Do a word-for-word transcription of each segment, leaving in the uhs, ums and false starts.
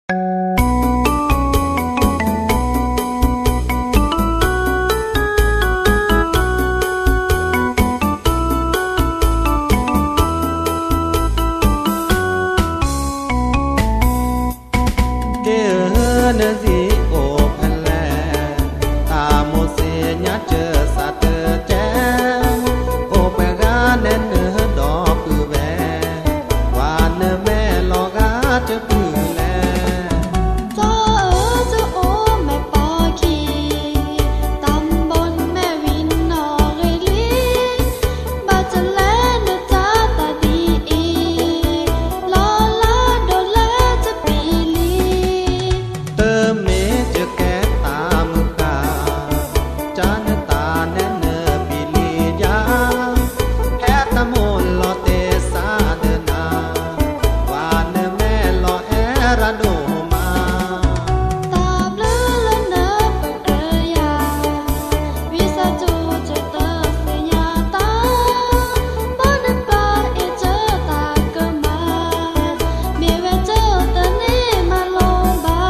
เนื้อสีโอพันแลตาโมเสญาเจอสาเตอแจโอเปกาเนเนื้อดอกปือแวว่าเนื้อแม่ลอกาจะปือแลเจ้าเอ๋อเจ้าโอแม่ปอขีตำบลแม่วินนอเรลีบาจะแลเนื้อจ้าตาดีอีลอลาโดแลจะปีลีเติมเมจะแก่ตามกาจานตาแน่เนอปีลียาแพ้ตะโมนลอเตสาเดนาว่าเนอแม่ลอแอระโดมาตาเบลอละเนอปะเกรยาวิสาจูเจเตอเสยาตาปอนันปลาเอเจอตาเกมาเมียแวเจอตะเนมาลงบา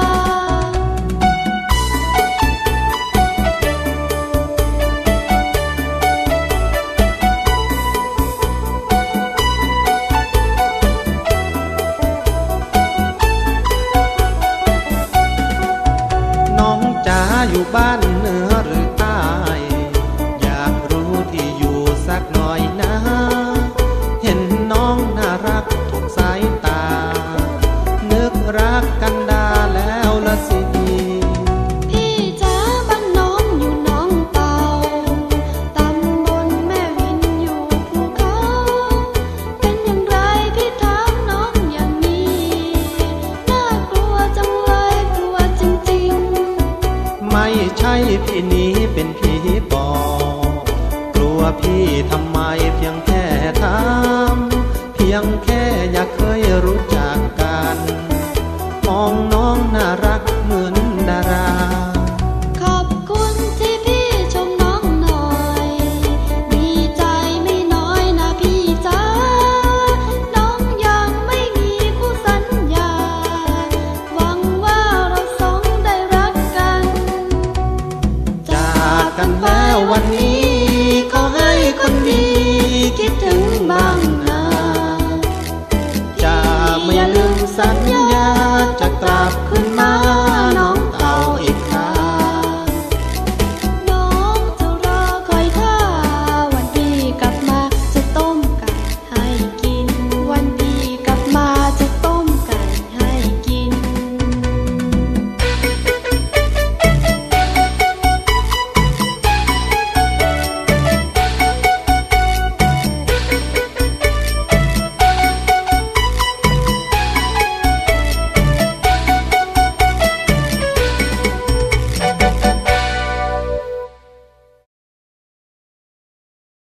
น้องจ๋าอยู่บ้านเหนือหรือใต้อยากรู้ที่อยู่สักหน่อยนะเห็นน้องน่ารักทุกสายตานึกรักกันดาแล้วละสิพี่จ๋าบ้านน้องอยู่หนองเต่าตำบลแม่วินอยู่ภูเขาเป็นอย่างไรพี่ถามน้องอย่างนี้น่ากลัวจังเลยกลัวจริงๆไม่ใช่พี่นี้เป็นผีปอบกลัวพี่ทำไมเพียงแค่ถามเพียงแค่อยากเคยรู้จัก